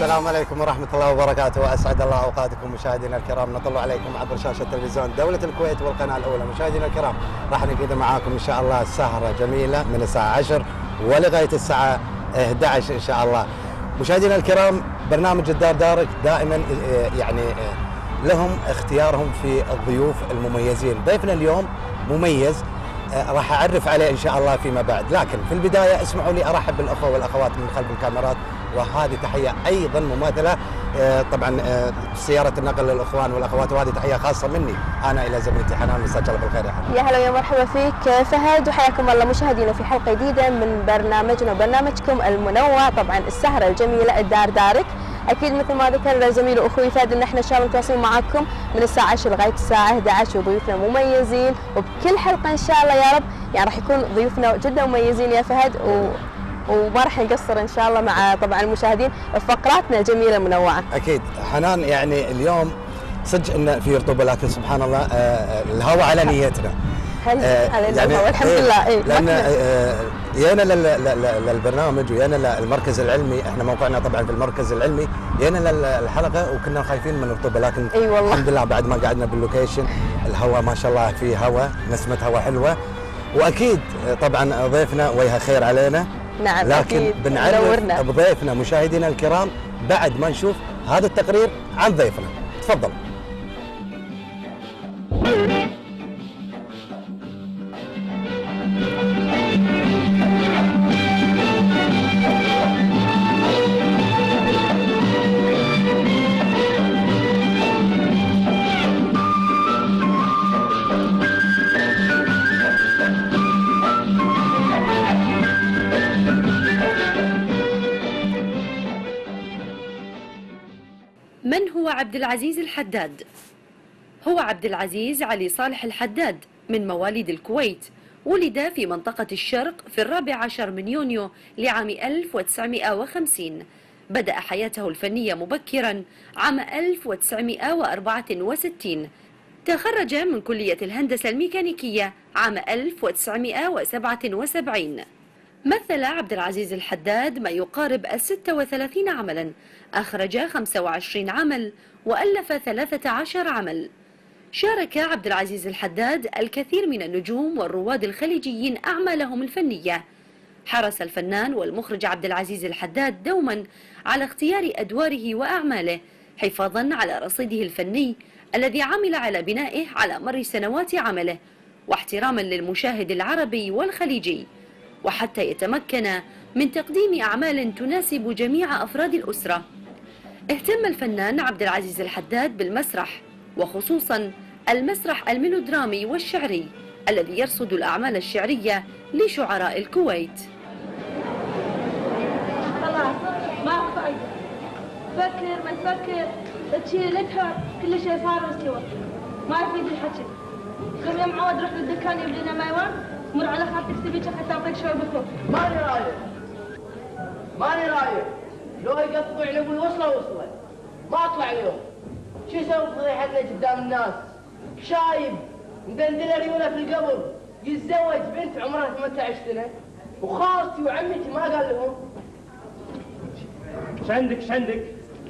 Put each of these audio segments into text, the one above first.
السلام عليكم ورحمة الله وبركاته، وأسعد الله أوقاتكم مشاهدينا الكرام. نطل عليكم عبر شاشة تلفزيون دولة الكويت والقناة الأولى. مشاهدينا الكرام، راح نقدم معاكم إن شاء الله سهرة جميلة من الساعة 10 ولغاية الساعة 11 إن شاء الله. مشاهدينا الكرام، برنامج الدار دارك دائما يعني لهم اختيارهم في الضيوف المميزين. ضيفنا اليوم مميز، راح أعرف عليه إن شاء الله فيما بعد، لكن في البداية اسمحوا لي أرحب بالأخوة والأخوات من خلف الكاميرات، وهذه تحية أيضا مماثلة طبعا سيارة النقل للأخوان والأخوات، وهذه تحية خاصة مني أنا إلى زميلتي حنان. مساك الله بالخير يا حنان. يا هلا ويا مرحبا فيك فهد، وحياكم الله مشاهدينا في حلقة جديدة من برنامجنا وبرنامجكم المنوع، طبعا السهرة الجميلة الدار دارك. اكيد مثل ما ذكر زميلي واخوي فهد ان احنا ان شاء الله متواصلين معاكم من الساعه 10 لغايه الساعه 11، وضيوفنا مميزين، وبكل حلقه ان شاء الله يا رب يعني راح يكون ضيوفنا جدا مميزين يا فهد، وما راح نقصر ان شاء الله مع طبعا المشاهدين بفقراتنا الجميله المنوعه. اكيد حنان، يعني اليوم صدق ان في رطوبه، لكن سبحان الله الهواء على نيتنا. يعني الحمد لله. لان جينا للبرنامج وجينا للمركز العلمي، احنا موقعنا طبعا في المركز العلمي، جينا للحلقه وكنا خايفين من الرطوبه، لكن والله الحمد لله بعد ما قعدنا باللوكيشن الهواء ما شاء الله في هواء، نسمه هواء حلوه، واكيد طبعا ضيفنا وجهه خير علينا. نعم، لكن بنعرف بضيفنا مشاهدينا الكرام بعد ما نشوف هذا التقرير عن ضيفنا. تفضل. من هو عبد العزيز الحداد؟ هو عبد العزيز علي صالح الحداد من مواليد الكويت. ولد في منطقة الشرق في 14 من يونيو لعام 1950. بدأ حياته الفنية مبكرا عام 1964. تخرج من كلية الهندسة الميكانيكية عام 1977. مثل عبد العزيز الحداد ما يقارب 36 عملا، أخرج 25 عمل وألف 13 عمل. شارك عبد العزيز الحداد الكثير من النجوم والرواد الخليجيين أعمالهم الفنية. حرص الفنان والمخرج عبد العزيز الحداد دوما على اختيار أدواره وأعماله، حفاظا على رصيده الفني الذي عمل على بنائه على مر سنوات عمله، واحتراما للمشاهد العربي والخليجي، وحتى يتمكن من تقديم أعمال تناسب جميع أفراد الأسرة. اهتم الفنان عبد العزيز الحداد بالمسرح، وخصوصا المسرح الميلودرامي والشعري الذي يرصد الأعمال الشعرية لشعراء الكويت. خلاص ما فايدة، فكر ما تفكر تشيلتها، كل شيء صار واستوى، ما يفيد الحكي. كم يوم عود روح للدكان يجيب لنا مايوان، مر على خالتك سبيكه حتى اعطيك شوي بكر. ماني رايح لو يقطعوا على ابوي وصله ما اطلع اليوم. شو يسوي فضيحتنا قدام الناس؟ شايب مدندل ريونه في القبر يتزوج بنت عمرها 18 سنه، وخالتي وعمتي ما قال لهم. ايش عندك؟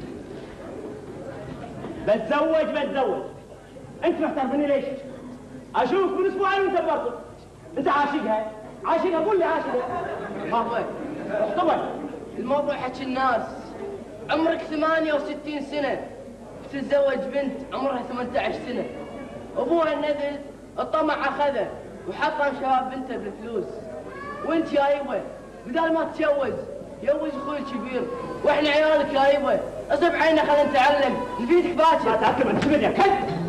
بتزوج انت محترمني ليش؟ اشوفك من اسبوعين وانت برضه. انت عاشقها قول لي عاشقها. بابا اخطبها. الموضوع حكي الناس، عمرك 68 سنه تتزوج بنت عمرها 18 سنه، ابوها النذل الطمع اخذه وحطم شباب بنته بالفلوس، وانت يا يبا بدال ما تتجوز جوز اخوي الكبير، واحنا عيالك يا يبا اصب عيننا خلينا نتعلم نفيدك باكر. ما تاكل انت يا كلب.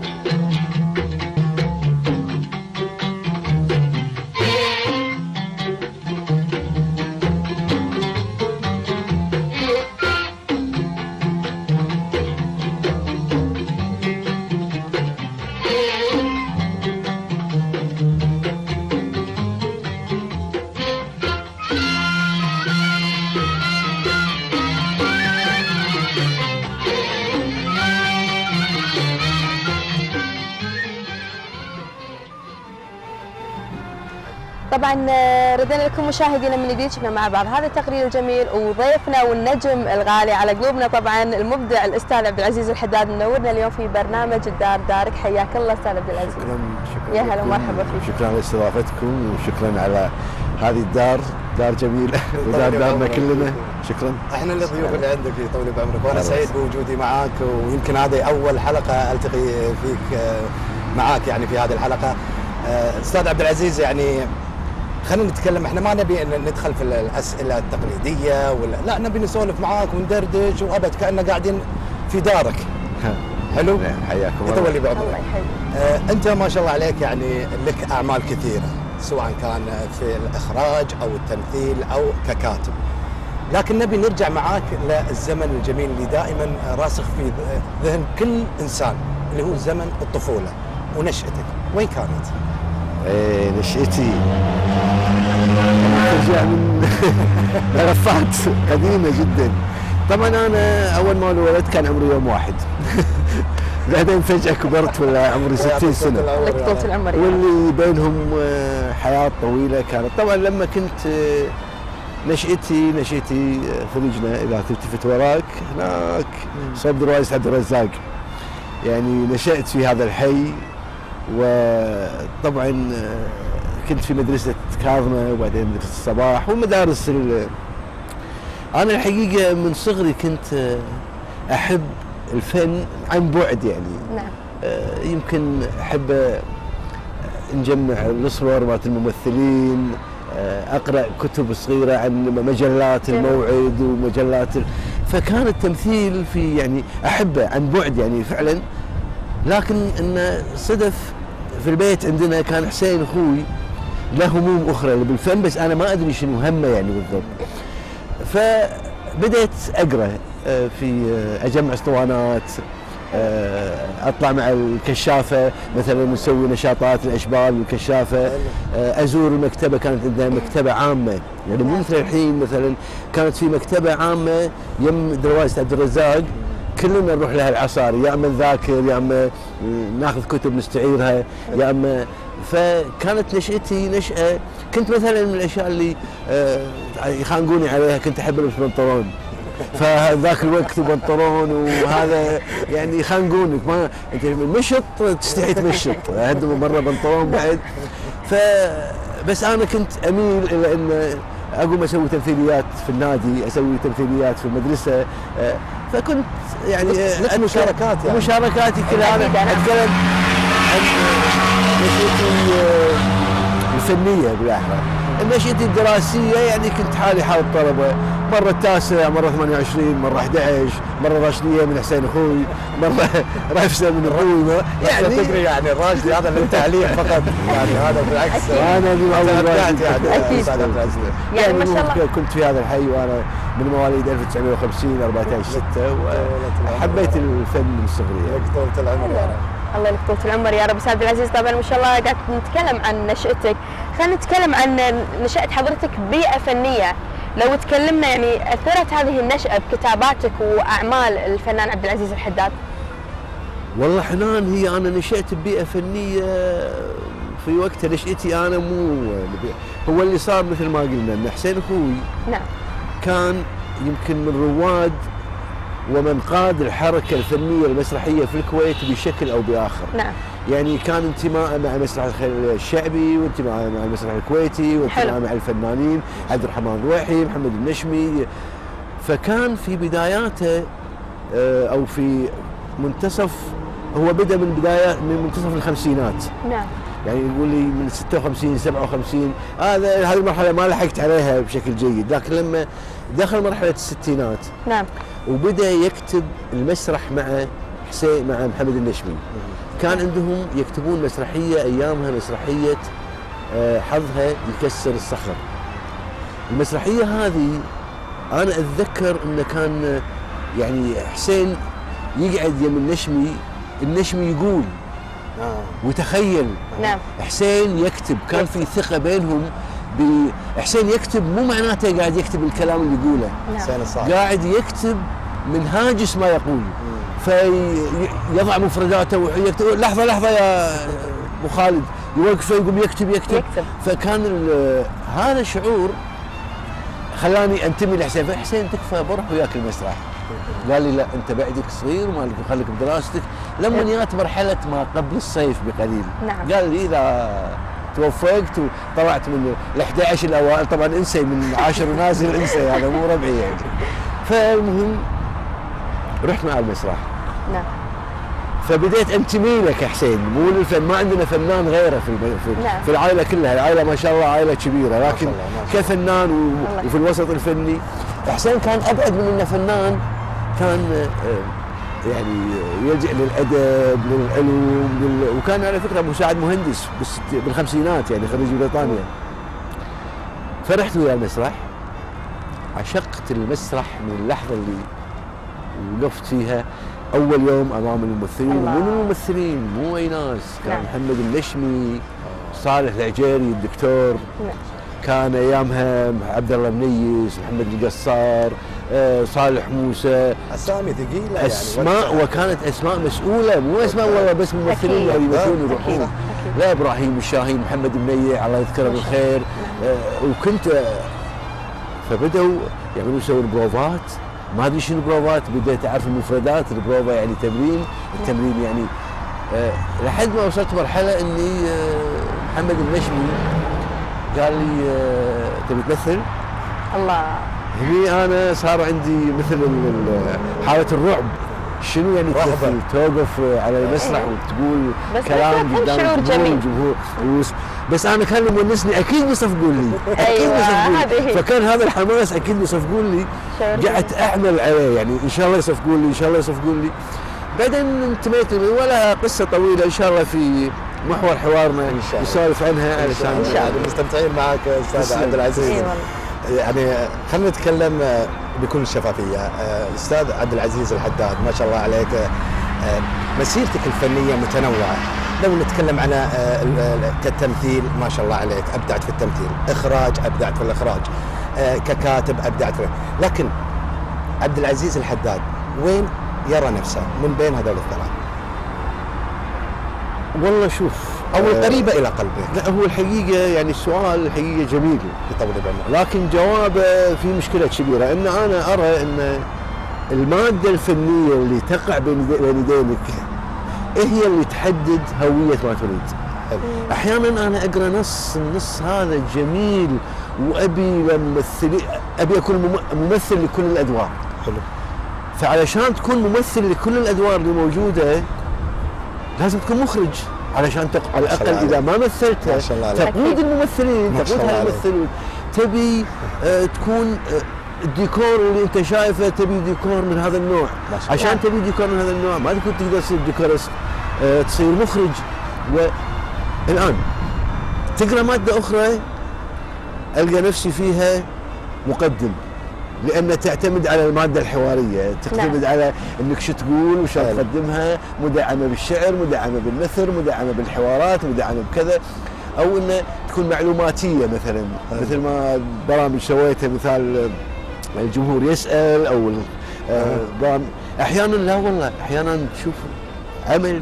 طبعا ردنا لكم مشاهدينا من جديد، شفنا مع بعض هذا التقرير الجميل، وضيفنا والنجم الغالي على قلوبنا طبعا المبدع الاستاذ عبد العزيز الحداد منورنا اليوم في برنامج الدار دارك. حياك الله استاذ عبد العزيز. شكرا يا هلا ومرحبا فيك. شكرا على استضافتكم وشكرا على هذه الدار، دار جميلة ودار دارنا كلنا. شكرا. احنا الضيوف اللي عندك في طول بعمرك، وانا سعيد بوجودي معاك، ويمكن هذه اول حلقه التقي فيك معاك يعني في هذه الحلقه. استاذ عبد العزيز، يعني خلينا نتكلم، احنا ما نبي ندخل في الاسئله التقليديه ولا لا، نبي نسولف معاك وندردش وابد كأننا قاعدين في دارك. حلو؟ حياكم الله. يطول لي بعمرك. الله يحييك. انت ما شاء الله عليك يعني لك اعمال كثيره، سواء كان في الاخراج او التمثيل او ككاتب. لكن نبي نرجع معاك للزمن الجميل اللي دائما راسخ في ذهن كل انسان، اللي هو زمن الطفوله ونشأتك، وين كانت؟ نشأتي ترجع من ملفات قديمة جدا. طبعا أنا أول ما ولدت كان عمري يوم واحد بعدين فجأة كبرت ولا عمري 60 سنة، لك طولة العمر واللي بينهم حياة طويلة كانت. طبعا لما كنت نشأتي خريجنا إذا تلتفت وراك هناك صوب درويس عبد الرزاق، يعني نشأت في هذا الحي. وطبعا كنت في مدرسة كاظمة وبعدين مدرسة الصباح والمدارس أنا الحقيقة من صغري كنت أحب الفن عن بعد يعني. نعم. يمكن أحب نجمع الصور مالت الممثلين، أقرأ كتب صغيرة عن مجلات الموعد ومجلات فكان التمثيل في يعني أحبه عن بعد يعني فعلا. لكن إن صدف في البيت عندنا كان حسين أخوي له هموم أخرى بالفن، بس أنا ما أدري شنو همه يعني بالضبط. فبدأت أقرأ في أجمع اسطوانات، أطلع مع الكشافة مثلا نسوي نشاطات الأشبال والكشافة، أزور المكتبة. كانت عندنا مكتبة عامة يعني مو مثل الحين، مثلا كانت في مكتبة عامة يم درويس عبد الرزاق كلنا نروح لها العصاري، يا اما نذاكر يا اما ناخذ كتب نستعيرها يا اما. فكانت نشأتي نشأة، كنت مثلا من الاشياء اللي يخانقوني عليها كنت احب البس بنطلون، فذاك الوقت بنطلون وهذا يعني يخانقونك، ما انت مشط تستحي تمشط، عندهم مره بنطلون بعد. بس انا كنت اميل الى ان اقوم اسوي تمثيليات في النادي، اسوي تمثيليات في المدرسه، فكنت يعني مشاركات يعني. مشاركاتي كلها. انا اتكلم عن نشأتي الفنيه بالاحرى. نشأتي الدراسيه يعني كنت حالي حال الطلبه، مره التاسع، مره 28، مره 11، مره راشديه من حسين اخوي، مره رفسه من اخوي يعني تدري يعني الراشدي هذا للتعليم فقط يعني، هذا بالعكس انا اللي اول واحد يعني. اكيد يعني ما شاء الله. كنت في هذا الحي وانا من مواليد 1950 14/6 وحبيت الفن من صغري. لك طولة العمر يا رب. الله لك طولة العمر يا رب. استاذ عبد العزيز طبعا ما شاء الله قاعد نتكلم عن نشأتك، خلينا نتكلم عن نشأة حضرتك ببيئة فنية. لو تكلمنا يعني اثرت هذه النشأة بكتاباتك واعمال الفنان عبد العزيز الحداد؟ والله حنان، هي انا نشأت ببيئة فنية في وقت نشأتي انا، مو هو اللي صار مثل ما قلنا ان حسين اخوي نعم كان يمكن من رواد ومن قاد الحركة الفنية المسرحية في الكويت بشكل أو بآخر. نعم. يعني كان انتماء مع مسرح الخيل الشعبي، وانتماء مع المسرح الكويتي، وانتماء مع الفنانين عبد الرحمن الرويحي، محمد النشمي. فكان في بداياته أو في منتصف، هو بدأ من منتصف الخمسينات. نعم. يعني يقول لي من 56 57 هذه المرحلة ما لحقت عليها بشكل جيد، لكن لما دخل مرحلة الستينات نعم وبدأ يكتب المسرح مع حسين مع محمد النشمي. كان عندهم يكتبون مسرحية أيامها، مسرحية حظها يكسر الصخر. المسرحية هذه أنا أتذكر أنه كان يعني حسين يقعد يم النشمي يقول وتخيل. نعم. حسين يكتب، كان في ثقة بينهم. حسين يكتب مو معناته قاعد يكتب الكلام اللي يقوله، نعم. قاعد يكتب من هاجس ما يقول، فيضع مفرداته ويكتب. لحظة يا أبو خالد، يوقفه يقوم يكتب. فكان هذا شعور خلاني انتمي لحسين. فحسين تكفى بروح وياك المسرح. قال لي لا انت بعدك صغير وما خليك بدراستك. لما جات مرحله ما قبل الصيف بقليل قال لي اذا توفقت وطلعت من ال11 الاوائل، طبعا انسي من 10 ونازل انسي، هذا مو ربعي يعني. فالمهم رحت مع المسرح. نعم. فبديت انتمي له كحسين، مو للفن، ما عندنا فنان غيره في العائله كلها، العائله ما شاء الله عائله كبيره، لكن كفنان وفي الوسط الفني حسين كان ابعد من انه فنان، كان يعني يلجأ للادب للعلوم وكان على فكره مساعد مهندس بالخمسينات يعني خريج بريطانيا. فرحت ويا المسرح، عشقت المسرح من اللحظه اللي وقفت فيها اول يوم امام الممثلين. ومن الممثلين مو اي ناس، كان محمد النشمي، صالح العجيري الدكتور، كان ايامها عبد الله منيس، محمد القصار، صالح موسى، اسامي ثقيله اسماء يعني وكانت اسماء مسؤوله، مو اسماء والله بس ممثلين يعني يمثلون يروحون. لا ابراهيم الشاهين، محمد المنيع الله يذكره بالخير. وكنت فبدأوا يعملون يسوون بروفات، ما ادري شنو بروفات، بديت اعرف المفردات. البروفا يعني تمرين، التمرين يعني لحد ما وصلت مرحله اني محمد النشمي قال لي تبي تمثل؟ الله. هني انا صار عندي مثل حاله الرعب. شنو يعني تمثل توقف على المسرح وتقول كلام قدام الجمهور؟ بس انا كان يونسني اكيد بيصفقون لي، اكيد بيصفقون لي، فكان هذا الحماس اكيد بيصفقون لي. قعدت اعمل عليه يعني ان شاء الله يصفقون لي، ان شاء الله يصفقون لي. بعدين انتميت ولا قصه طويله ان شاء الله في محور حوارنا نسولف عنها علشان ان شاء الله. مستمتعين معك استاذ عبد العزيز. يعني خلينا نتكلم بكل شفافيه. استاذ عبد العزيز الحداد ما شاء الله عليك، مسيرتك الفنيه متنوعه. لو نتكلم عن كالتمثيل ما شاء الله عليك، ابدعت في التمثيل، اخراج ابدعت في الاخراج، ككاتب ابدعت في، لكن عبد العزيز الحداد وين يرى نفسه من بين هذول الثلاث؟ والله شوف، او قريبه الى قلبك. لا هو الحقيقه يعني السؤال الحقيقه جميل يطول بعمرك، لكن جوابه في مشكله كبيره. ان انا ارى ان الماده الفنيه اللي تقع بين يدينك هي اللي تحدد هويه ما تريد. احيانا انا اقرا النص هذا جميل وابي ابي اكون ممثل لكل الادوار. حلو. فعلشان تكون ممثل لكل الادوار اللي موجوده لازم تكون مخرج، علشان على الاقل اذا ما مثلتها تقود الممثلين، تقودها الممثلين. تبي تكون الديكور اللي انت شايفه، تبي ديكور من هذا النوع. عشان تبي ديكور من هذا النوع ما تكون تقدر تصير ديكورست، تصير مخرج. والان تقرا ماده اخرى القى نفسي فيها مقدم، لأن تعتمد على المادة الحوارية، تعتمد على انك شو تقول وشو تقدمها، مدعمة بالشعر، مدعمة بالنثر، مدعمة بالحوارات، مدعمة بكذا، او انه تكون معلوماتية مثلا، مثل ما برامج سويتها مثال الجمهور يسأل او احيانا لا والله احيانا تشوف عمل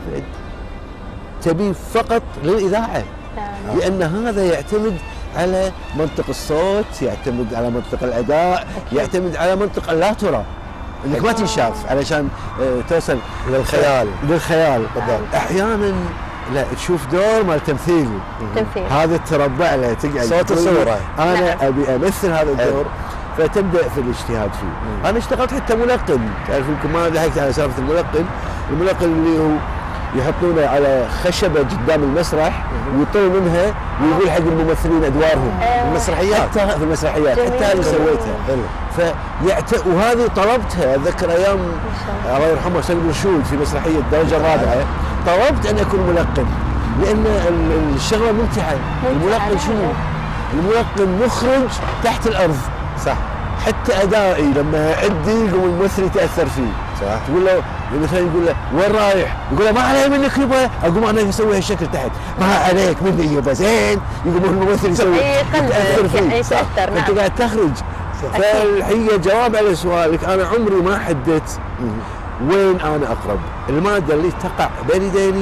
تبي فقط للإذاعة، لأن هذا يعتمد على منطق الصوت، يعتمد على منطق الاداء، يعتمد على منطق لا ترى، انك ما تنشاف علشان توصل للخيال. احيانا لا تشوف دور مال تمثيل هذا تربع له، تقعد صوت وصوره، انا ابي امثل هذا الدور، فتبدا في الاجتهاد فيه. انا اشتغلت حتى ملقن، تعرف يمكن ما لحقت على سالفه الملقن اللي هو يحطونه على خشبه قدام المسرح ويطل منها ويقول حق الممثلين ادوارهم. المسرحيات، حتى في المسرحيات حتى هذه سويتها. وهذه طلبتها، اتذكر ايام الله يرحمه سيد رشود في مسرحيه الدرجه الرابعه، طلبت ان اكون ملقن لان الشغله ممتعه. الملقن شنو؟ الملقن مخرج تحت الارض. صح. حتى ادائي لما اعدي يقوم الممثل يتاثر فيه. صح. تقول له مثلا يقول له وين رايح؟ يقول له ما علي منك يبا، اقوم انا اسوي هالشكل تحت، ما عليك مني يبا زين، يقوم الممثل يسوي يتاثر فيه. صح. انت قاعد تخرج. فالحقيقه جواب على سؤالك، انا عمري ما حددت وين انا اقرب. الماده اللي تقع بين يديني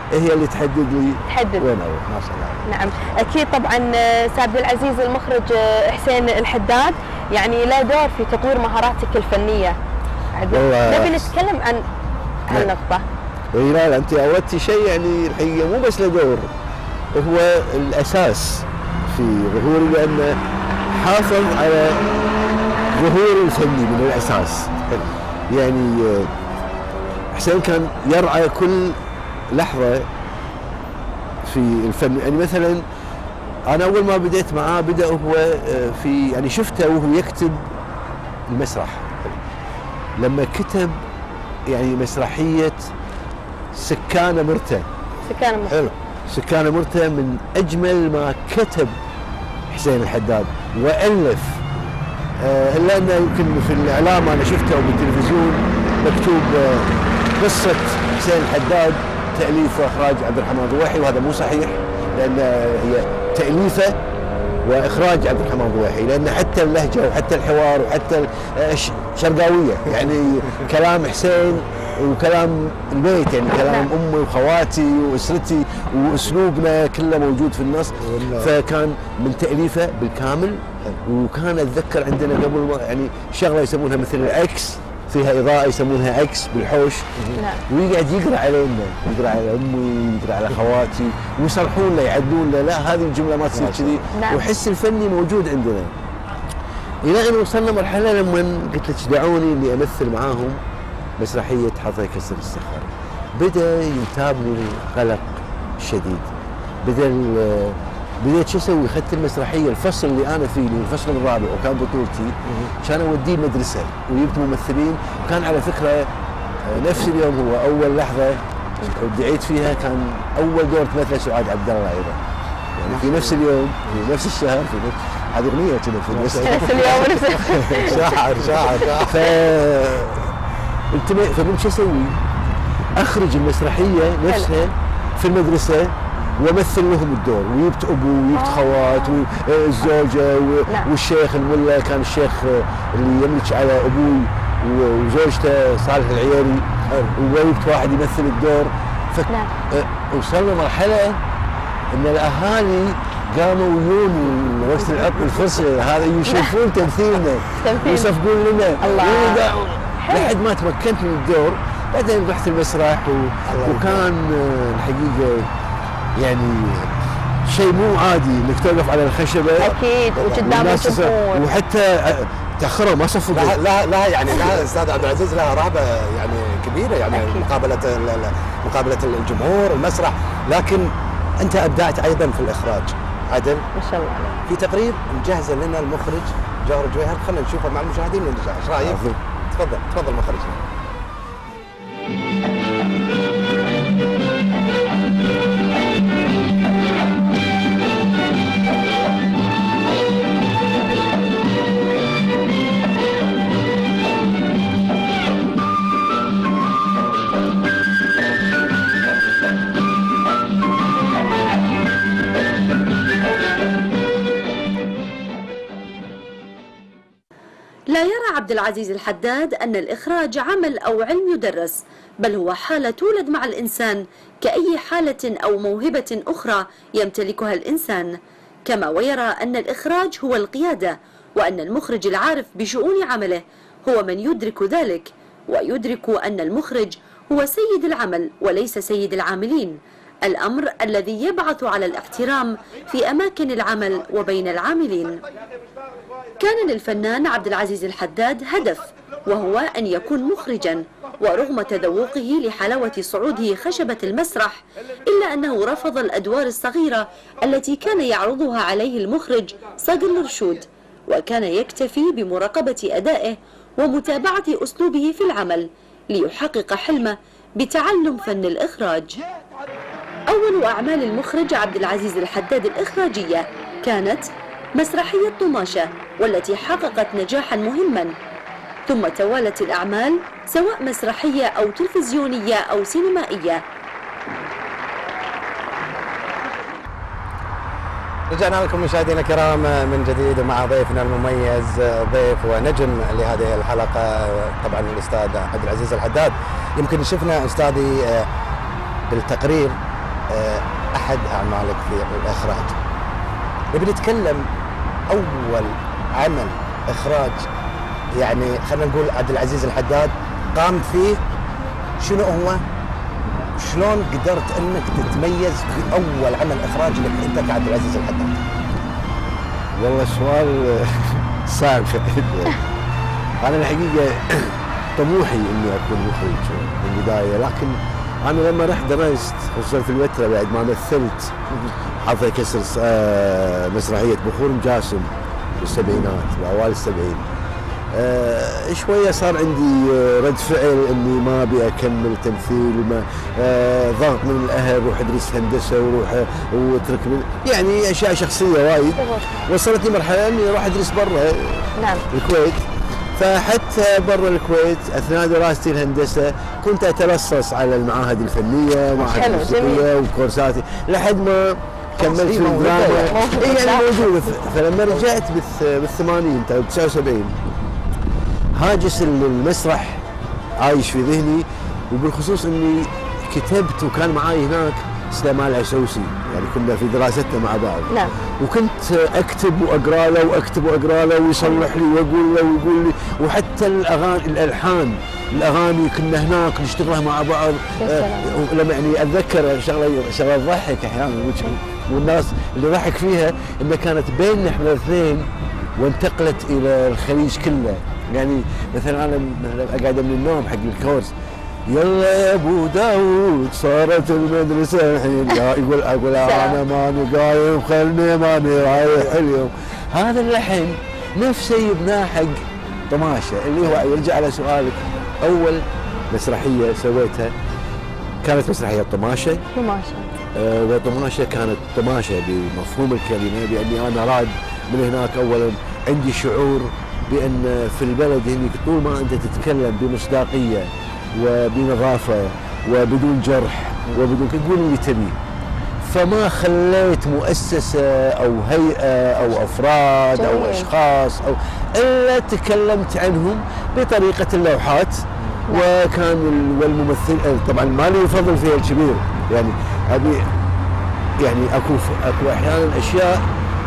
هي اللي تحدد لي وين اروح. ما شاء الله. نعم اكيد طبعا. استاذ عبد العزيز المخرج حسين الحداد يعني له دور في تطوير مهاراتك الفنيه. نبي نتكلم عن هالنقطه. اي لا انت اودتي شيء يعني الحقيقه مو بس له دور، هو الاساس في ظهوري، لانه حافظ على ظهوري الفني من الاساس. يعني حسين كان يرعى كل لحظه في الفن. يعني مثلا انا اول ما بديت معاه بدا هو في يعني شفته وهو يكتب المسرح، لما كتب يعني مسرحيه سكانه مرته. حلو. سكانه مرته من اجمل ما كتب حسين الحداد والف. الا انه يمكن في الاعلام انا شفته بالتلفزيون مكتوب قصه حسين الحداد تاليف واخراج عبد الرحمن ضويحي، وهذا مو صحيح، لان هي تاليفه واخراج عبد الرحمن ضويحي، لان حتى اللهجه وحتى الحوار وحتى شرقاويه، يعني كلام حسين وكلام البيت، يعني كلام امي وخواتي واسرتي واسلوبنا كله موجود في النص. فكان من تاليفه بالكامل. وكان اتذكر عندنا قبل يعني شغله يسمونها مثل الاكس، فيها اضاءه يسمونها اكس بالحوش، ويقعد يقرا علينا، يقرا على امي، يقرا على خواتي، ويصرحون له يعدلون له، لا هذه الجمله ما تصير كذي. وحس الفني موجود عندنا. الى ان وصلنا مرحله لما قلت لك دعوني اني امثل معاهم مسرحيه حظ يكسر السخر. بدا ينتابني القلق الشديد. بديت شو اسوي؟ اخذت المسرحيه الفصل اللي انا فيه، الفصل الرابع وكان بطولتي، كان اوديه المدرسه وجبت ممثلين. وكان على فكره نفس اليوم هو اول لحظه ادعيت فيها كان اول دور تمثله سعاد عبد الله ايضا. يعني في نفس اليوم في نفس الشهر في نفس هذه اغنيه كذا في نفس اليوم. شاعر. فقلت شو اسوي؟ اخرج المسرحيه نفسها في المدرسه وامثل لهم الدور، وجبت ابو وجبت خوات والزوجه والشيخ الملا، كان الشيخ اللي يملك على ابوي وزوجته صالح العياري، وجبت واحد يمثل الدور. وصلنا مرحله ان الاهالي قاموا ويون وقت العطل الفصل هذا يشوفون تمثيلنا ويصفقون لنا لحد ما تمكنت من الدور. بعدين رحت المسرح وكان الحقيقه يعني شيء مو عادي انك توقف على الخشبه اكيد وقدام الجمهور، وحتى تاخروا ما صفقوا. لها يعني لها استاذ عبد العزيز لها رهبه يعني كبيره، يعني مقابله الجمهور المسرح. لكن انت ابدعت ايضا في الاخراج عدل ما شاء الله عليك. في تقرير مجهزه لنا المخرج جوهر جويهر، خلينا نشوفه مع المشاهدين ونرجع. ايش رايك؟ تفضل مخرجنا. لا يرى عبد العزيز الحداد أن الإخراج عمل أو علم يدرس، بل هو حالة تولد مع الإنسان كأي حالة أو موهبة أخرى يمتلكها الإنسان. كما ويرى أن الإخراج هو القيادة، وأن المخرج العارف بشؤون عمله هو من يدرك ذلك، ويدرك أن المخرج هو سيد العمل وليس سيد العاملين، الأمر الذي يبعث على الاحترام في أماكن العمل وبين العاملين. كان للفنان عبد العزيز الحداد هدف، وهو أن يكون مخرجا، ورغم تذوقه لحلاوة صعوده خشبة المسرح إلا أنه رفض الأدوار الصغيرة التي كان يعرضها عليه المخرج صقر الرشود، وكان يكتفي بمراقبة أدائه ومتابعة أسلوبه في العمل ليحقق حلمه بتعلم فن الإخراج. أول أعمال المخرج عبد العزيز الحداد الإخراجية كانت مسرحية طماشة، والتي حققت نجاحا مهما، ثم توالت الأعمال سواء مسرحية أو تلفزيونية أو سينمائية. رجعنا لكم مشاهدينا الكرام من جديد مع ضيفنا المميز، ضيف ونجم لهذه الحلقة طبعا الأستاذ عبد العزيز الحداد. يمكن شفنا أستاذي بالتقرير احد اعمالك في الاخراج. نبي نتكلم اول عمل اخراج يعني خلينا نقول عبد العزيز الحداد قام فيه، شنو هو؟ شلون قدرت انك تتميز باول عمل اخراج لك انت كعبد العزيز الحداد؟ والله سؤال صعب شديد. انا الحقيقه طموحي اني اكون مخرج من البدايه، لكن انا لما رحت درست خصوصا في الفتره بعد ما مثلت حظ كسر مسرحيه بخور جاسم بالسبعينات باوائل السبعين، شويه صار عندي رد فعل اني ما ابي اكمل تمثيل، ما ضغط من الاهل روح ادرس هندسه وروح واترك يعني اشياء شخصيه وايد وصلتني مرحله اني اروح ادرس برا الكويت. فحتى برا الكويت اثناء دراستي الهندسه كنت اتلصص على المعاهد الفنيه معهد الموسيقيه وكورساتي لحد ما كملت في الدراما يعني موجوده. فلما رجعت بال80 79 هاجس المسرح عايش في ذهني، وبالخصوص اني كتبت وكان معاي هناك سليمان العسوسي، يعني كنا في دراستنا مع بعض. نعم. وكنت اكتب واقرا له واكتب واقرا له ويصلح لي واقول له ويقول لي، وحتى الالحان الاغاني كنا هناك نشتغلها مع بعض. لما يعني اتذكر شغله تضحك احيانا، والناس اللي ضحك فيها انها كانت بيننا احنا الاثنين وانتقلت الى الخليج كله. يعني مثلا انا اقعد من النوم حق الكورس، يلا يا ابو داود صارت المدرسه الحين، اقول انا ماني قايم خلني ماني رايح اليوم. هذا اللحن نفسه يبناه حق طماشه، اللي هو يرجع على سؤالك. اول مسرحيه سويتها كانت مسرحيه طماشه. وطماشه كانت طماشه بمفهوم الكلمه، باني انا راد من هناك اولا عندي شعور بان في البلد هناك طول ما انت تتكلم بمصداقيه وبنظافه وبدون جرح وبدون تقول اللي تبيه، فما خليت مؤسسه او هيئه او افراد او اشخاص او الا تكلمت عنهم بطريقه اللوحات. وكان والممثل طبعا ما لي فضل فيها الكبير، يعني ابي يعني اكو احيانا اشياء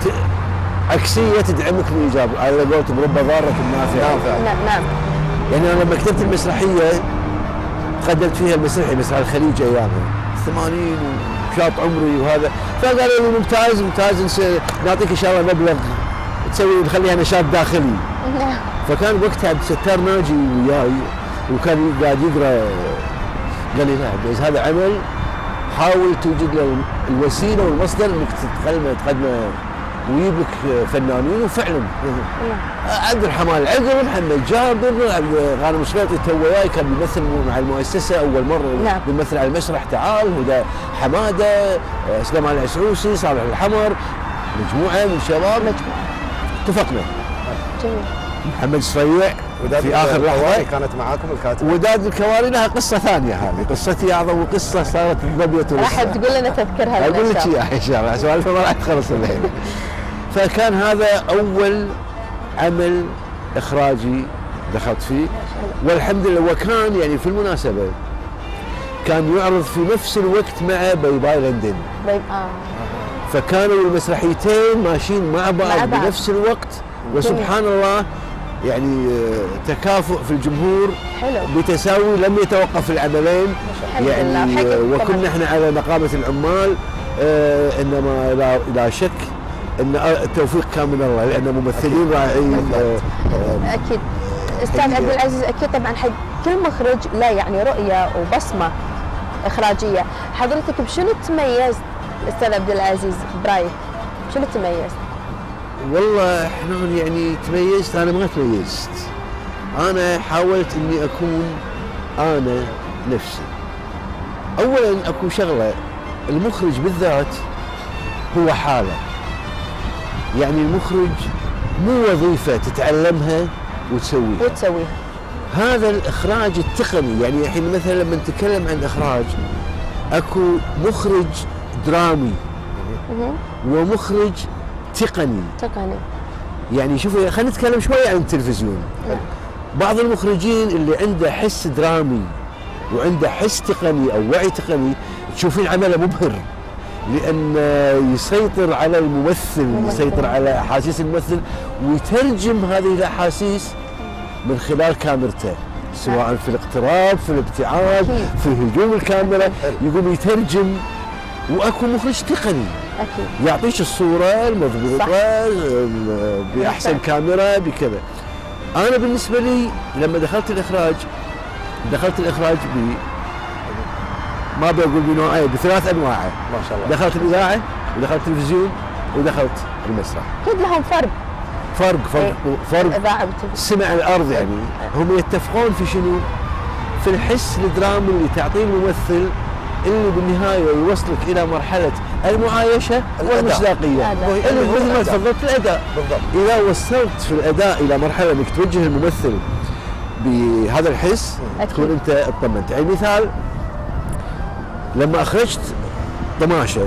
عكسيه تدعمك بالايجاب، على قولتهم رب ضاره نافعه. نعم. يعني انا لما كتبت المسرحيه قدمت فيها المسرحيه مسرح الخليج ايامها 80 وشاط عمري وهذا، فقالوا لي ممتاز نعطيك ان شاء الله مبلغ تسوي نخليها نشاط داخلي. فكان وقتها عبد الستار ناجي وياي وكان قاعد يقرا، قال لي لا عبد هذا عمل حاول توجد له الوسيله والمصدر انك تقدمه ويجيب لك فنانين. وفعلا عبد الرحمن العقل، محمد جابر، غانم الشريطي تو وياي كان بيمثل مع المؤسسه اول مره. بيمثل على المسرح تعال، هدى حماده، سليمان العسوسي، صالح الحمر، مجموعه من الشباب. اتفقنا. جميل. محمد سريع في اخر لحظه كانت معاكم الكاتبه. وداد الكواري لها قصه ثانيه، هذه قصتي اعظم قصه صارت ضبيت. راح تقول لنا تذكرها اقول لك اياها ان شاء الله، سوالفها ما راح تخلص الليله. فكان هذا اول عمل اخراجي دخلت فيه، والحمد لله. وكان يعني في المناسبه كان يعرض في نفس الوقت مع باي باي لندن. فكانوا المسرحيتين ماشيين مع بعض بنفس الوقت، وسبحان الله يعني تكافؤ في الجمهور بتساوي لم يتوقف العملين يعني. وكنا احنا على نقابه العمال، انما لا شك ان التوفيق كان من الله، لان ممثلين رائعين. اكيد استاذ عبد العزيز، اكيد طبعا حق كل مخرج لا يعني رؤيه وبصمه اخراجيه. حضرتك بشنو تميزت استاذ عبد العزيز برايك؟ شنو تميزت؟ والله احنا يعني تميزت، انا ما تميزت، انا حاولت اني اكون انا نفسي. اولا اكو شغله، المخرج بالذات هو حاله، يعني المخرج مو وظيفه تتعلمها وتسويها. هذا الاخراج التقني، يعني الحين مثلا لما نتكلم عن اخراج اكو مخرج درامي ومخرج تقني. يعني شوفوا خلينا نتكلم شويه عن التلفزيون. بعض المخرجين اللي عنده حس درامي وعنده حس تقني او وعي تقني تشوفين عمله مبهر، لان يسيطر على الممثل، يسيطر على احاسيس الممثل ويترجم هذه الاحاسيس من خلال كاميرته، سواء في الاقتراب، في الابتعاد، في هجوم الكاميرا، يقوم يترجم. واكو مخرج تقني اكيد يعطيش الصوره المضبوطه باحسن كاميرا بكذا. انا بالنسبه لي لما دخلت الاخراج ما بقول بنوعين، بثلاث انواع ما شاء الله. دخلت الاذاعه ودخلت التلفزيون ودخلت المسرح. اكيد لهم فرق الاذاعه والتلفزيون، سمع الارض يعني. هم يتفقون في شنو؟ في الحس الدرامي اللي تعطيه الممثل، اللي بالنهايه يوصلك الى مرحله المعايشه والمصداقيه، اللي مثل ما تفضلت الاداء بالضبط. اذا وصلت في الاداء الى مرحله انك توجه الممثل بهذا الحس تكون انت اطمنت. يعني مثال، لما اخرجت طماشه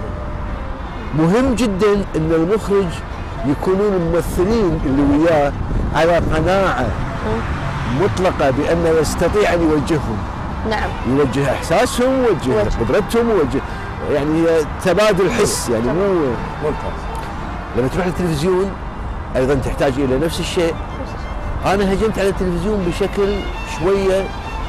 مهم جدا ان المخرج يكونون الممثلين اللي وياه على قناعه مطلقه بانه يستطيع ان يوجههم. نعم، يوجه احساسهم، يوجه قدرتهم، يوجه يعني تبادل حس يعني. مو ممتاز. لما تروح للتلفزيون ايضا تحتاج الى نفس الشيء. انا هجمت على التلفزيون بشكل شويه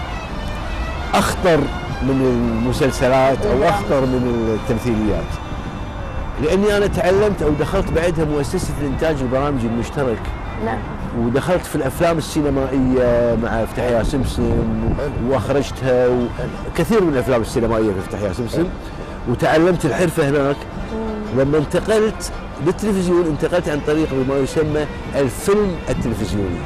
اخطر من المسلسلات او اخطر من التمثيليات، لاني انا تعلمت او دخلت بعدها مؤسسه الانتاج البرامجي المشترك. نعم. ودخلت في الافلام السينمائيه مع افتح يا سمسم واخرجتها، وكثير من الافلام السينمائيه في افتح يا سمسم، وتعلمت الحرفه هناك. لما انتقلت بالتلفزيون انتقلت عن طريق ما يسمى الفيلم التلفزيوني.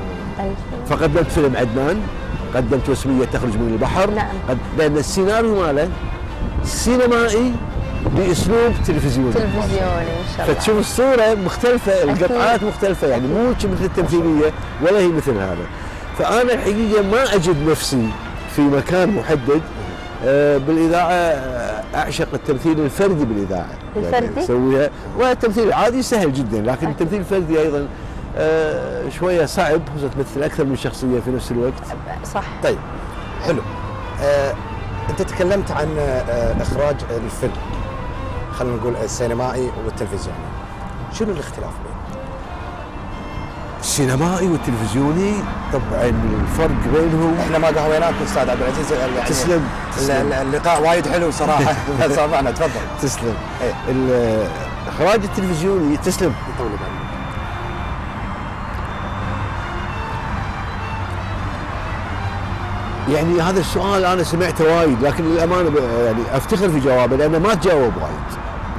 فقدمت فيلم عدنان، قدمت وسمية تخرج من البحر. نعم. لان السيناريو ماله سينمائي باسلوب تلفزيوني. ما شاء الله. فتشوف الصوره مختلفه، القطعات مختلفه، يعني مو مثل التمثيليه ولا هي مثل هذا. فانا الحقيقه ما اجد نفسي في مكان محدد. بالاذاعه اعشق التمثيل الفردي بالاذاعه. الفردي؟ يعني اسويها، والتمثيل العادي سهل جدا، لكن التمثيل الفردي ايضا شويه صعب، خصوصا تمثل اكثر من شخصيه في نفس الوقت. صح. طيب حلو. انت تكلمت عن اخراج الفيلم، خلينا نقول السينمائي والتلفزيوني، شنو الاختلاف بينهم؟ السينمائي والتلفزيوني طبعا الفرق بينهم. احنا ما قهويناك استاذ عبد العزيز يعني. تسلم. اللقاء وايد حلو صراحه. سامعنا تفضل. تسلم. الاخراج التلفزيوني تسلم. يطول بالك. يعني هذا السؤال انا سمعته وايد، لكن للامانه يعني افتخر في جوابه لانه ما تجاوب وايد.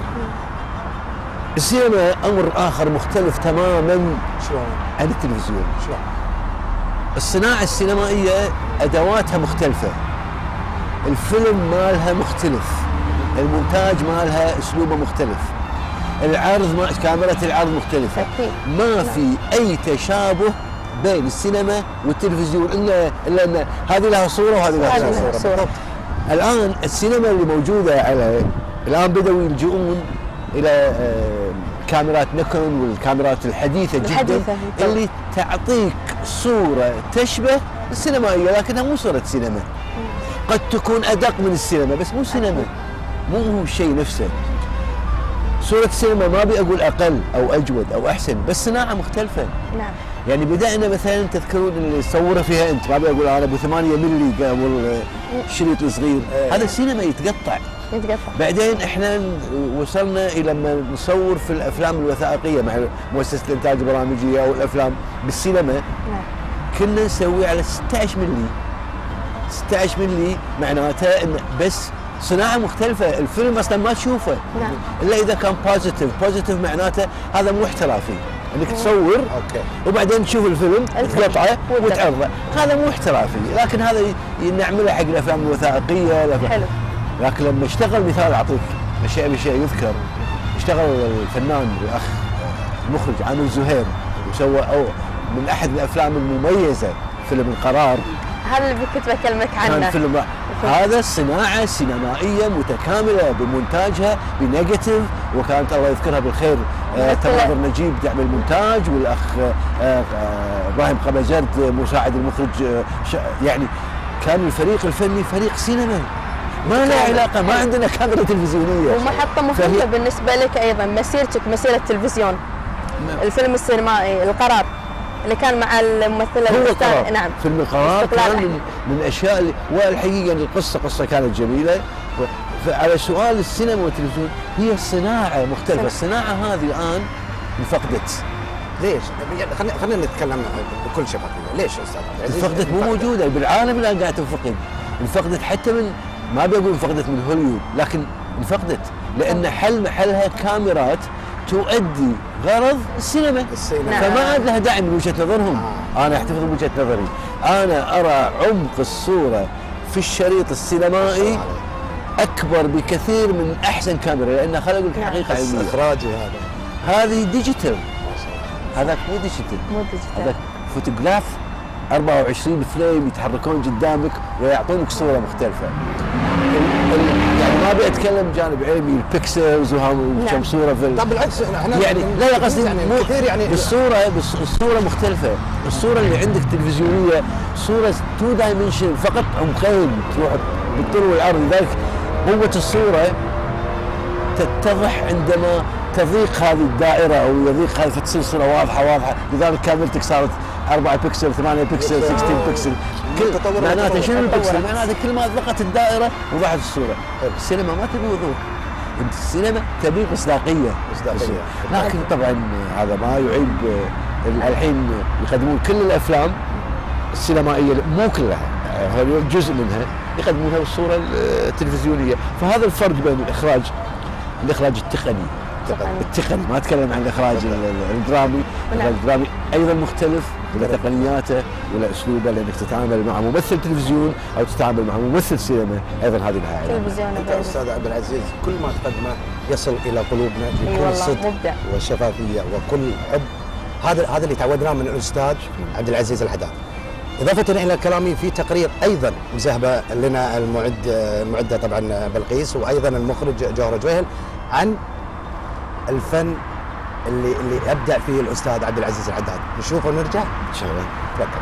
السينما امر اخر مختلف تماما شلون؟ عن التلفزيون. شلون؟ الصناعه السينمائيه ادواتها مختلفه، الفيلم مالها مختلف، المونتاج مالها اسلوبه مختلف، العرض كاميرا العرض مختلفه. ما في اي تشابه بين السينما والتلفزيون الا ان هذه لها صوره وهذه لها صوره. الان السينما اللي موجوده الان بدأوا يلجؤون الى كاميرات نيكون والكاميرات الحديثه جدا اللي تعطيك صوره تشبه السينمائيه، لكنها مو صوره سينما. قد تكون ادق من السينما بس مو سينما، مو هو الشيء نفسه. صوره السينما ما ابي اقول اقل او اجود او احسن، بس صناعه مختلفه. نعم. يعني بدأنا مثلا تذكرون اللي صوره فيها انت، ما بقول انا ابو 8 ملي قبل الشريط الصغير، هذا السينما يتقطع. بعدين احنا وصلنا الى لما نصور في الافلام الوثائقيه مع مؤسسه الانتاج البرامجيه او الافلام بالسينما. كنا نسوي على 16 ملي. 16 ملي معناته ان بس صناعه مختلفه، الفيلم اصلا ما تشوفه. نعم. الا اذا كان بوزيتيف معناته هذا مو احترافي. انك تصور وبعدين تشوف الفيلم تقطعه وتعرضه، هذا مو احترافي، لكن هذا نعمله حق الافلام الوثائقيه. حلو. لكن لما اشتغل، مثال اعطيك اشياء بشيء يذكر، اشتغل الفنان الاخ المخرج عامر زهير وسوى من احد الافلام المميزه فيلم القرار. هذا اللي كنت بكلمك عنه. كان فيلم هذا صناعه سينمائيه متكامله بمونتاجها بنيجاتيف، وكانت الله يذكرها بالخير تماضر نجيب دعم المونتاج، والاخ ابراهيم قبزرد مساعد المخرج. يعني كان الفريق الفني فريق سينما، ما له علاقه، ما عندنا كاميرا تلفزيونيه. ومحطه مهمه بالنسبه لك ايضا مسيرتك، مسيره التلفزيون. الفيلم السينمائي القرار اللي كان مع الممثله هو الاستاذ. قرار. نعم، فيلم القرار كان من الاشياء اللي، والحقيقه القصه كانت جميله. على سؤال السينما والتلفزيون، هي صناعه مختلفه، الصناعه هذه الان انفقدت. ليش؟ خلينا نتكلم بكل شفافيه، ليش استاذ عبد العزيز؟ انفقدت، مو موجوده بالعالم الان، قاعد تنفقد. انفقدت حتى من، ما بقول انفقدت من هوليوود، لكن انفقدت لان محلها كاميرات تؤدي غرض السينما. فما عاد لها دعم من وجهه نظرهم. انا احتفظ بوجهه نظري، انا ارى عمق الصوره في الشريط السينمائي اكبر بكثير من احسن كاميرا، لان خلينا اقول لك حقيقه علميه. اخراجي هذه ديجيتال، هذاك مو ديجيتال، هذاك فوتوغراف 24 فريم يتحركون قدامك ويعطونك صوره مختلفه. يعني ما ابي اتكلم جانب علمي، البكسلز وكم صوره في طب بالعكس احنا يعني لا قصدي يعني مو كثير يعني الصوره مختلفه. الصوره اللي عندك تلفزيونيه صوره 2 دايمنشن فقط، عمقين تروح بالطول والعرض، لذلك قوه الصوره تتضح عندما تضيق هذه الدائره او يضيق هذه، تصير صوره واضحه، لذلك كاميرتك صارت 4 بكسل 8 بكسل 16 بكسل. كل معناته شنو البكسل؟ معناته كل ما ضغط الدائره وضحت الصوره. السينما ما تبي وضوح، انت السينما تبي مصداقيه. لكن طبعا هذا ما يعيب. الحين يقدمون كل الافلام السينمائيه، مو كلها، هذول جزء منها يقدمونها بالصوره التلفزيونيه. فهذا الفرق بين الاخراج التقني، ما اتكلم عن الاخراج الدرامي. الاخراج الدرامي ايضا مختلف، ولا تقنياته ولا اسلوبه، لانك تتعامل مع ممثل تلفزيون او تتعامل مع ممثل سينما، ايضا هذه لها علاقه. انت استاذ عبد العزيز كل ما تقدمه يصل الى قلوبنا بكل صدق وشفافيه وكل حب. هذا اللي تعودناه من الاستاذ عبد العزيز الحداد. إضافة إلى كلامي، في تقرير أيضا مزهبة لنا المعدة طبعا بلقيس، وأيضا المخرج جوهر جويهل، عن الفن اللي أبدع فيه الأستاذ عبد العزيز الحداد. نشوفه ونرجع إن شاء الله. تفضل.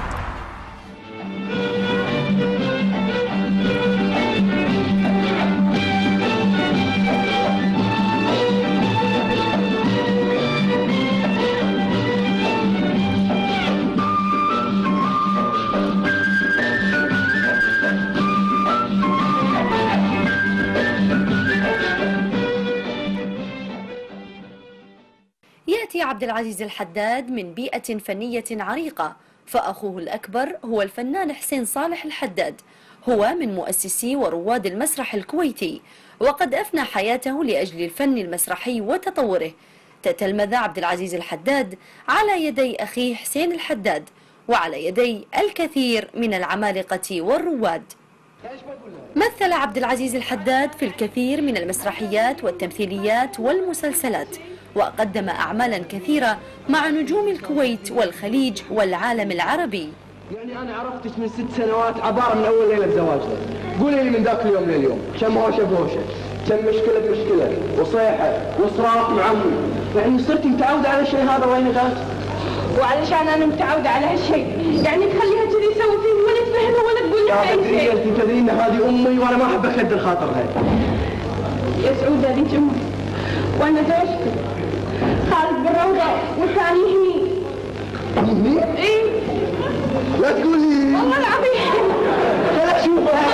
يأتي عبد العزيز الحداد من بيئة فنية عريقة، فأخوه الأكبر هو الفنان حسين صالح الحداد، هو من مؤسسي ورواد المسرح الكويتي، وقد أفنى حياته لأجل الفن المسرحي وتطوره. تتلمذ عبد العزيز الحداد على يدي أخيه حسين الحداد، وعلى يدي الكثير من العمالقة والرواد. مثل عبد العزيز الحداد في الكثير من المسرحيات والتمثيليات والمسلسلات، وقدم أعمالا كثيرة مع نجوم الكويت والخليج والعالم العربي. يعني أنا عرفتك من 6 سنوات عبارة من أول ليلة زواجنا. قولي لي من ذاك اليوم لليوم كم هوشة بهوشة، كم مشكلة بمشكلة، وصيحة وصراخ معمي. يعني صرت متعودة على الشيء هذا وين غات؟ وعلشان أنا متعودة على هالشيء، يعني تخليها كذي تسوي فيه ولا تفهمها ولا تقول لها أي شيء. أنت تدرين هذه أمي وأنا ما أحب أكدر خاطرها. يا سعود هذيك أمي وأنا زوجتي. خالد بالروضة والثاني هني. هني؟ إيه. لا تقولي. والله العظيم. خليني أشوفها.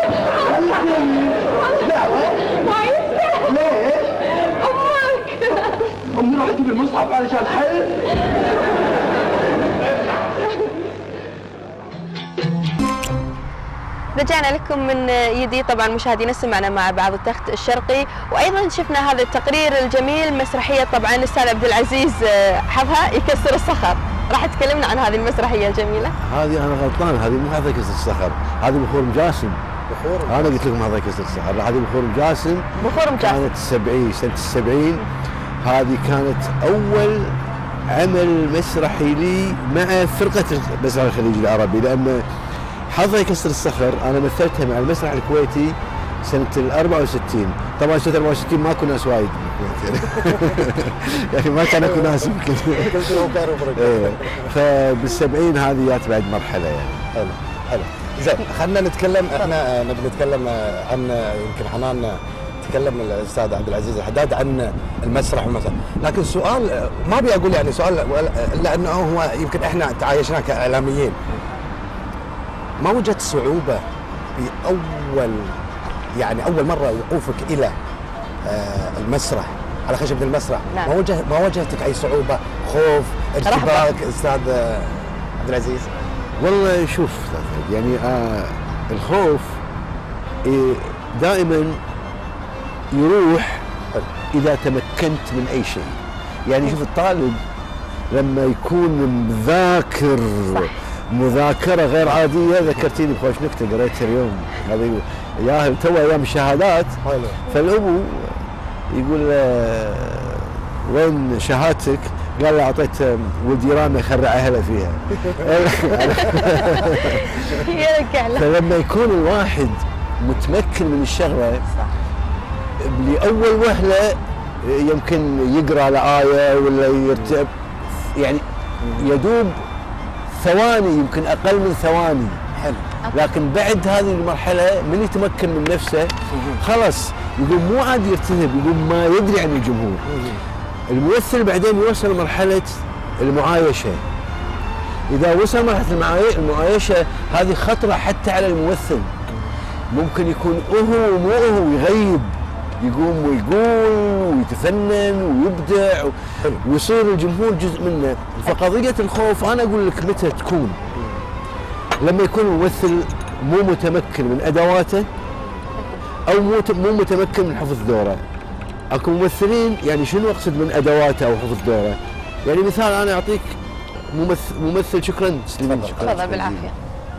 لا ما يستاهل. ليش؟ أمك. أمي راح تجيب المصحف علشان حل. رجعنا لكم من يدي. طبعا مشاهدينا سمعنا مع بعض التخت الشرقي، وايضا شفنا هذا التقرير الجميل، مسرحيه طبعا الاستاذ عبد العزيز حظها يكسر الصخر. راح تكلمنا عن هذه المسرحيه الجميله. هذه انا غلطان، هذه مو هذا كسر الصخر، هذه بخور مجاسم. انا قلت لكم هذا كسر الصخر، لا هذه بخور مجاسم. كانت سنه 70. هذه كانت اول عمل مسرحي لي مع فرقه المسرح الخليجي العربي، لان حظها يكسر الصخر انا مثلتها مع المسرح الكويتي سنه 64. طبعا سنه 64 ماكو ناس وايد يعني ما كان اكو ناس يمكن. فبال70 هذه جات بعد مرحله يعني. حلو حلو. زين خلينا نتكلم، احنا نبي نتكلم عن، يمكن حنان تكلم الاستاذ عبد العزيز الحداد عن المسرح والمسرح، لكن سؤال ما ابي اقول يعني سؤال، لانه هو يمكن احنا تعايشنا كاعلاميين، ما وجدت صعوبه في اول مره وقوفك الى المسرح على خشبة المسرح؟ نعم. ما واجهتك اي صعوبه، خوف، ارتباك استاذ عبد العزيز؟ والله شوف يعني الخوف دائما يروح اذا تمكنت من اي شيء. يعني شوف الطالب لما يكون مذاكر مذاكره غير عاديه، ذكرتيني بخوش نكته قريتها اليوم، هذه ياهل تو ايام الشهادات، فالابو يقول وين شهادتك؟ قال له اعطيت ولدي رامي يخرع اهله فيها. فلما يكون الواحد متمكن من الشغله لاول وهله يمكن يقرا لآية ولا يرتب، يعني يدوب ثواني، يمكن اقل من ثواني. حلو. لكن بعد هذه المرحله من يتمكن من نفسه خلاص يقول مو عاد يرتهب، يقول ما يدري عن الجمهور. الممثل بعدين يوصل مرحله المعايشه. اذا وصل مرحله المعايشه هذه خطره حتى على الممثل، ممكن يكون هو مو هو، يغيب، يقوم ويقول ويتفنن ويبدع ويصير الجمهور جزء منه. فقضيه الخوف انا اقول لك متى تكون؟ لما يكون الممثل مو متمكن من ادواته او مو متمكن من حفظ دوره. اكو ممثلين يعني شنو اقصد من ادواته او حفظ دوره؟ يعني مثال انا اعطيك ممثل. شكرا سليمان. شكرا. تفضل بالعافيه.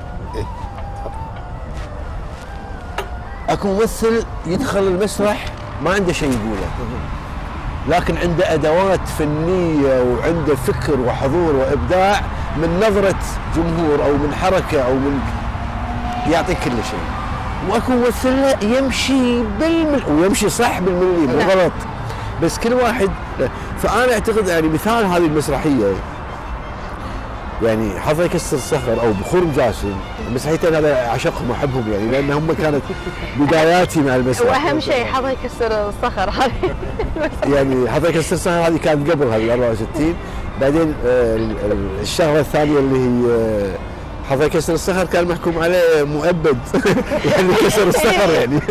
اكو ممثل يدخل المسرح ما عنده شيء يقوله، لكن عنده ادوات فنيه وعنده فكر وحضور وابداع من نظره جمهور او من حركه او من يعطيك كل شيء. واكو ممثل يمشي ويمشي صح بالملي، مو غلط، بس كل واحد. فانا اعتقد يعني مثال هذه المسرحيه يعني حظ يكسر الصخر او بخور مجاسم، المسرحيتين هذا اعشقهم واحبهم يعني، لان هم كانت بداياتي مع المسرح. واهم شيء حظ يكسر الصخر هذه. يعني حظ يكسر الصخر هذه كانت قبل هذه 64. بعدين الشغله الثانيه اللي هي حظ يكسر الصخر كان محكوم عليه مؤبد. يعني كسر الصخر يعني.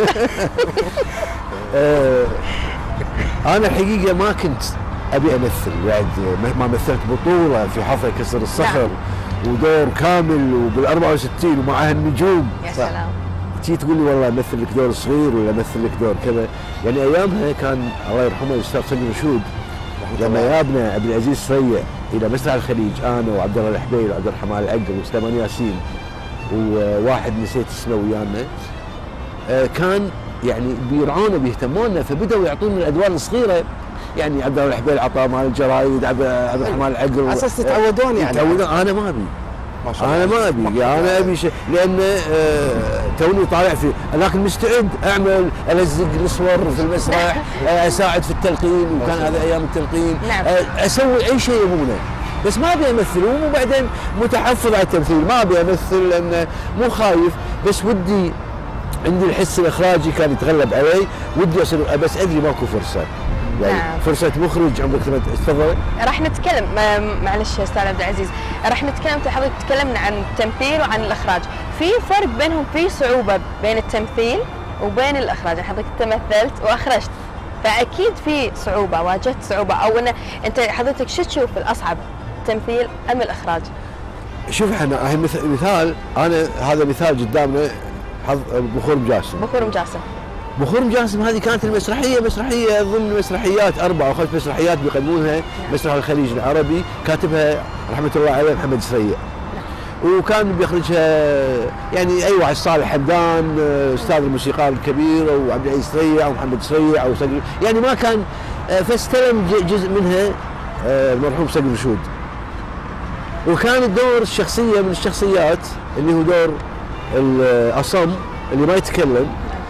انا الحقيقه ما كنت ابي امثل، بعد ما مثلت بطوله في حظ يكسر الصخر ودور كامل وبال 64 ومعها النجوم. يا سلام. تجي تقول لي والله امثل لك دور صغير ولا امثل لك دور كذا. يعني ايامها كان الله يرحمه الاستاذ سمير رشود لما جابنا عبد العزيز سريع الى مسرح الخليج، انا وعبد الله الحبيل وعبد الرحمن العقل وسليمان ياسين وواحد نسيت اسمه ويانا، كان يعني بيرعونا بيهتمونا، فبداوا يعطونا الادوار الصغيره. يعني عبد الله الحبيل عطاه مال الجرايد، عبد الرحمن العقل، على اساس تتعودون يعني. انا ما ابي، انا ما ابي، انا ابي شيء، لان توني طالع فيه، لكن مستعد اعمل الزق الصور في المسرح، اساعد في التلقين، وكان هذا ايام التلقين. نعم. اسوي اي شيء يبونه، بس ما ابي امثل. وبعدين متحفظ على التمثيل، ما ابي امثل لان مو خايف، بس ودي عندي الحس الاخراجي كان يتغلب علي، ودي اصير، بس ادري ماكو فرصه. يعني نعم. فرصة مخرج عمرك تفضل. راح نتكلم، معلش استاذ عبد العزيز، راح نتكلم، حضرتك تكلمنا عن التمثيل وعن الاخراج، في فرق بينهم، في صعوبة بين التمثيل وبين الاخراج. حضرتك تمثلت واخرجت، فاكيد في صعوبة، واجهت صعوبة، او انت حضرتك شو تشوف الاصعب، التمثيل ام الاخراج؟ شوف احنا مثال، انا هذا مثال قدامنا بخور مجاسم. بخور مجاسم. بخور مجاسم هذه كانت مسرحيه ضمن مسرحيات 4 أو 5 مسرحيات بيقدمونها مسرح الخليج العربي، كاتبها رحمه الله عليه محمد سريع. وكان بيخرجها يعني اي واحد، صالح حمدان استاذ الموسيقار الكبير، او عبد العزيز سريع او محمد سريع او صقر، يعني ما كان، فاستلم جزء منها المرحوم صقر رشود. وكان الدور الشخصيه من الشخصيات اللي هو دور الاصم اللي ما يتكلم،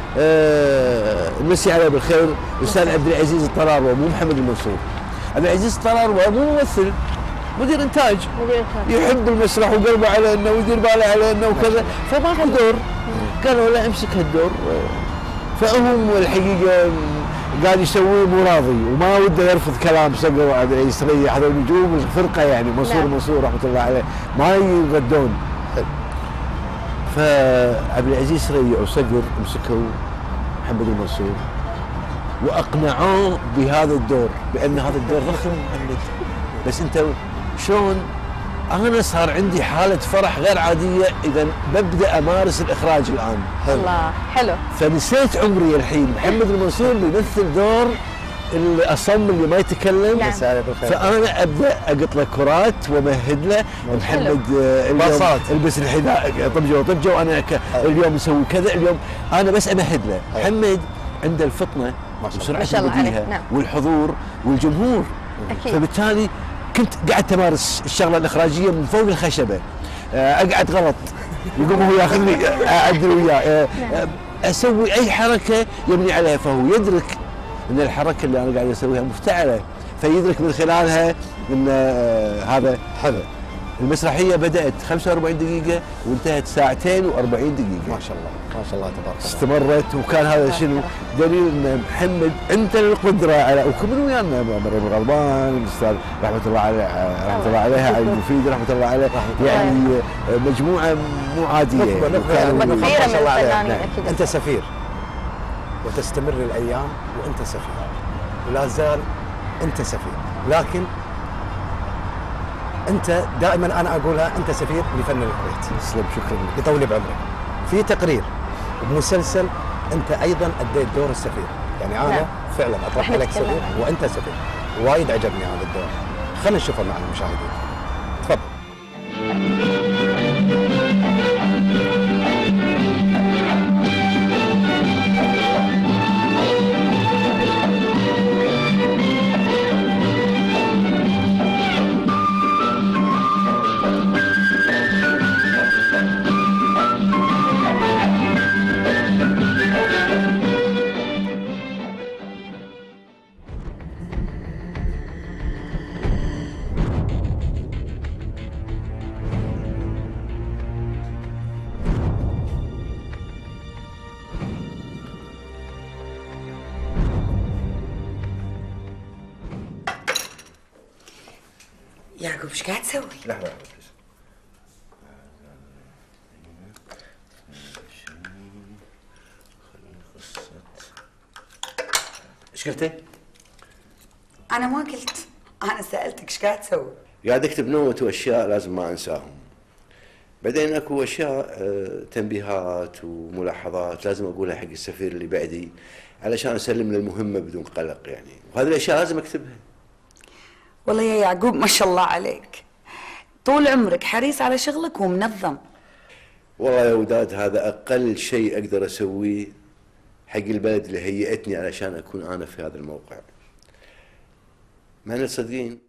نمسي عليه بالخير الاستاذ عبد العزيز الطراروه، مو محمد المنصور. عبد العزيز الطراروه مو ممثل، مدير انتاج مدير إنتاج. يحب المسرح وقلبه على انه ويدير باله على انه وكذا، فماكو دور. قالوا له امسك هالدور. فهو الحقيقه قاعد يسويه مو راضي وما وده يرفض كلام صقر وعبد العزيز ريح، هذول نجوم الفرقه يعني، منصور رحمه الله عليه ما يغدون. فعبد العزيز ريح وصقر مسكوا محمد المنصور واقنعوه بهذا الدور، بان هذا الدور ضخم محمد، بس انت شلون؟ انا صار عندي حاله فرح غير عاديه اذا ببدا امارس الاخراج الان. الله حلو. فنسيت عمري الحين، محمد المنصور بيمثل دور الاصم اللي ما يتكلم. نعم. فانا ابدا اقط له كرات وامهد له. محمد اليوم البس الحذاء طبجه وطبجه، وانا اليوم نسوي كذا، اليوم انا بس امهد له. محمد عنده الفطنه وسرعه البديهه نعم. والحضور والجمهور. أكيد. فبالتالي كنت قاعد امارس الشغله الاخراجيه من فوق الخشبه. اقعد غلط يقوم هو ياخذني اعدل وياه. اسوي اي حركه يبني عليها، فهو يدرك ان الحركه اللي انا قاعد اسويها مفتعله، فيدرك من خلالها ان هذا حلو. المسرحيه بدات 45 دقيقه وانتهت 2 و40 دقيقه. ما شاء الله ما شاء الله تبارك الله. استمرت، وكان هذا شنو دليل ان محمد عنده القدره على، وكمان ويانا مريم الغضبان، الاستاذ رحمه الله عليها، علي المفيد رحمه الله عليه، يعني مجموعه مو عاديه. كثيره من الفنانين. اكيد انت سفير وتستمر الايام وانت سفير، ولا زال انت سفير، لكن انت دائما انا اقولها انت سفير لفن الكويت. تسلم، شكرا لك. يطول بعمرك. في تقرير بمسلسل انت ايضا اديت دور السفير، يعني انا نعم. فعلا اطرح لك سفير وانت سفير، وايد عجبني هذا الدور. خلينا نشوفه مع المشاهدين. تفضل. يعقوب ايش قاعد تسوي؟ لحظة. ايش قلتي؟ انا ما قلت، انا سالتك ايش قاعد تسوي؟ قاعد اكتب نوت واشياء لازم ما انساهم. بعدين اكو اشياء تنبيهات وملاحظات لازم اقولها حق السفير اللي بعدي علشان اسلم له المهمه بدون قلق يعني، وهذه الاشياء لازم اكتبها. والله يا يعقوب ما شاء الله عليك، طول عمرك حريص على شغلك ومنظم. والله يا وداد هذا اقل شيء اقدر اسويه حق البلد اللي هيئتني علشان اكون انا في هذا الموقع. معنى تصدقين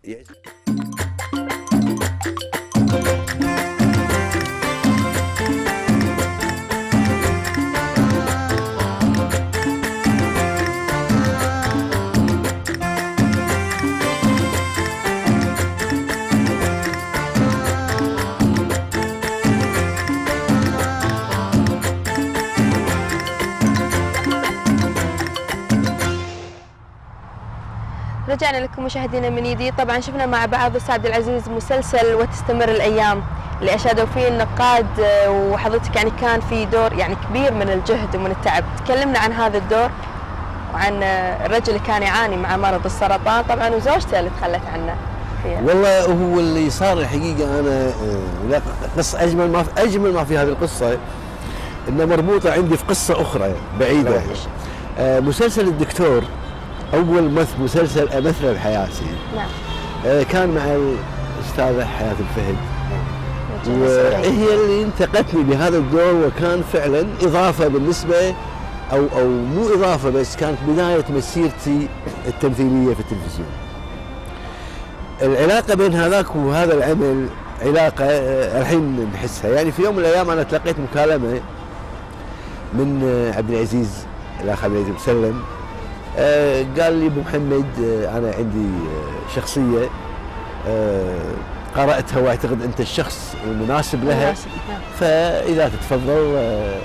رجعنا لكم مشاهدينا من جديد. طبعا شفنا مع بعض استاذ عبد العزيز مسلسل وتستمر الايام اللي اشادوا فيه النقاد، وحضرتك يعني كان في دور يعني كبير من الجهد ومن التعب. تكلمنا عن هذا الدور وعن الرجل اللي كان يعاني مع مرض السرطان طبعا وزوجته اللي تخلت عنه فيها. والله هو اللي صار الحقيقه انا لا قصه اجمل ما في هذه القصه انها مربوطه عندي في قصه اخرى بعيده. مسلسل الدكتور اول مسلسل امثله بحياتي. نعم. كان مع الاستاذه حياه الفهد، وهي اللي انتقتني بهذا الدور، وكان فعلا اضافه بالنسبه او مو اضافه بس كانت بدايه مسيرتي التمثيليه في التلفزيون. العلاقه بين هذاك وهذا العمل علاقه الحين نحسها، يعني في يوم من الايام انا تلقيت مكالمه من عبد العزيز الاخ عبد العزيز مسلم، قال لي ابو محمد انا عندي شخصيه قرأتها واعتقد انت الشخص المناسب لها، فاذا تتفضل.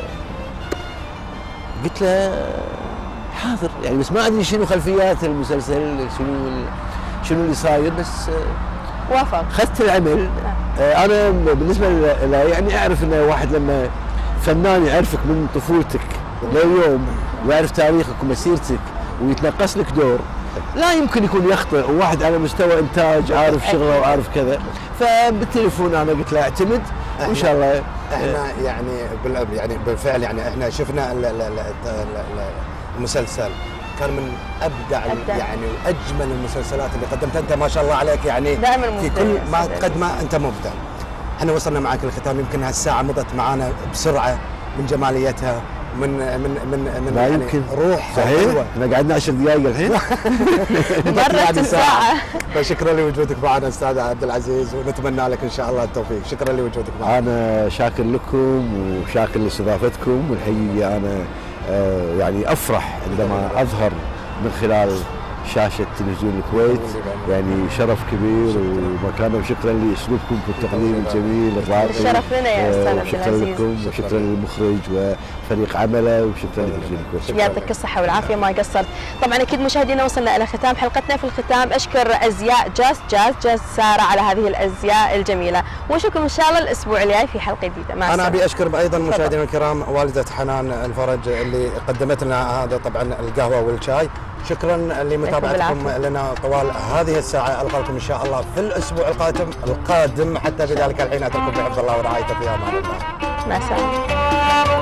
قلت له حاضر يعني، بس ما ادري شنو خلفيات المسلسل، شنو اللي صاير، بس وافق. اخذت العمل. انا بالنسبه له يعني اعرف انه واحد لما فنان يعرفك من طفولتك لليوم ويعرف تاريخك ومسيرتك ويتنقص لك دور، لا يمكن يكون يخطئ، وواحد على مستوى انتاج عارف شغله وعارف كذا. فبالتليفون انا قلت له اعتمد وان شاء الله. احنا يعني بالفعل يعني احنا شفنا المسلسل كان من ابدع يعني واجمل المسلسلات اللي قدمتها انت، ما شاء الله عليك يعني في كل ما تقدمه انت مبدع. احنا وصلنا معك للختام، يمكن هالساعه مضت معانا بسرعه من جماليتها، من لا يعني يمكن روح صحيح. احنا قعدنا 10 دقائق الحين مرت الساعه. فشكرا لوجودك معنا استاذ عبد العزيز، ونتمنى لك ان شاء الله التوفيق. شكرا لوجودك معنا. انا شاكر لكم وشاكر لاستضافتكم، والحقيقه انا يعني افرح عندما اظهر من خلال شاشة تلفزيون الكويت، يعني شرف كبير ومكانه، وشكرا لاسلوبكم في التقديم الجميل الراقي. الشرف لنا يا استاذ عبد شكرا العزيز. لكم وشكرا للمخرج وفريق عمله وشكرا لتلفزيون الكويت. يعطيك الصحة والعافية، ما قصرت. طبعا اكيد مشاهدينا وصلنا الى ختام حلقتنا. في الختام اشكر ازياء جاز سارة على هذه الازياء الجميلة، ونشوفكم ان شاء الله الاسبوع الجاي في حلقة جديدة. مع انا ابي اشكر ايضا مشاهدينا الكرام والدة حنان الفرج اللي قدمت لنا هذا طبعا القهوة والشاي. شكرا لمتابعتكم لنا طوال هذه الساعة. ألقاكم إن شاء الله في الأسبوع القادم. حتى بذلك الحين أترككم بحفظ الله ورعايته في أمان الله. مع السلامة.